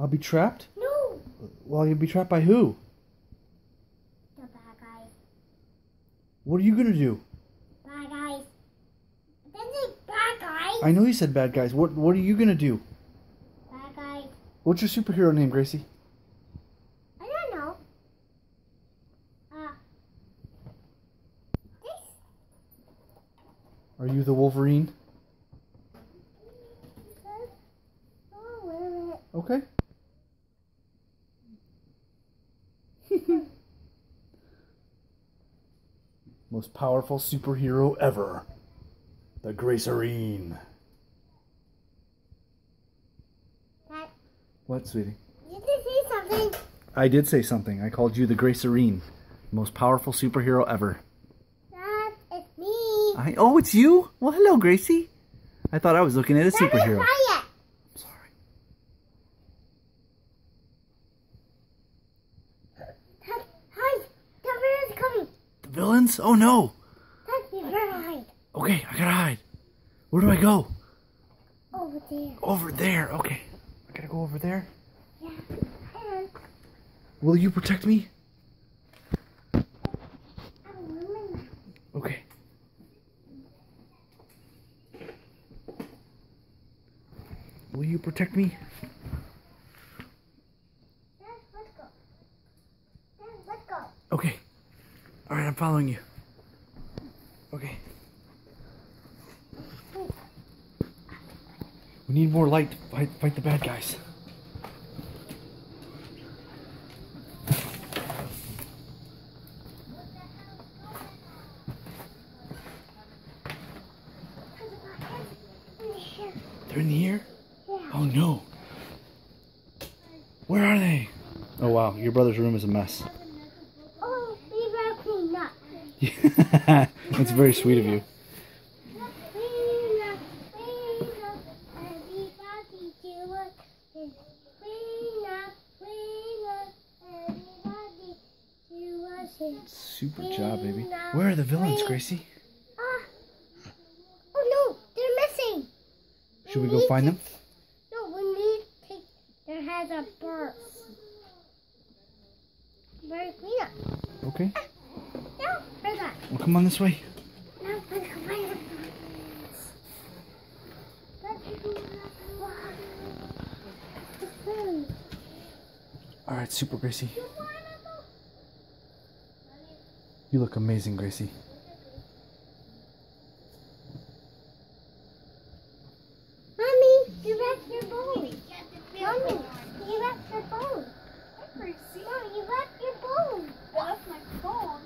I'll be trapped? No. Well, you'll be trapped by who? The bad guys. What are you gonna do? Bad guys. I didn't say bad guys. I know you said bad guys. What are you gonna do? Bad guys. What's your superhero name, Gracie? I don't know. This. Are you the Wolverine? Oh, wait a minute. Okay. Most powerful superhero ever. The Gracerine. Dad, What, sweetie? you did say something. I did say something. I called you the Gracerine. Most powerful superhero ever. Dad, it's me. Oh, it's you? Well, hello, Gracie. I thought I was looking at a Let me superhero. try it. I'm sorry. Dad, hide. The villain's coming. The villains? Oh, no. Dad, you better hide. Okay, I gotta hide. Where do I go? Over there. Over there. Okay. I gotta go over there. Yeah. And Will you protect me? I'm woman. Okay. Will you protect me? Dad, let's go. Dad, let's go. Okay. Alright, I'm following you. Okay. We need more light to fight the bad guys. They're in here? Yeah. Oh no. Where are they? Oh wow, your brother's room is a mess. Oh, we better clean up. That's very sweet of you. Clean up, everybody do it. Clean up, everybody do it. Super job, baby. Where are the villains, Gracie? Oh no, they're missing. Should we go find them? No, we need to take their heads up first. Where's Mina? Okay. No, where's that? Well, come on this way. No, let's go find them. Alright, Super Gracie. You look amazing, Gracie.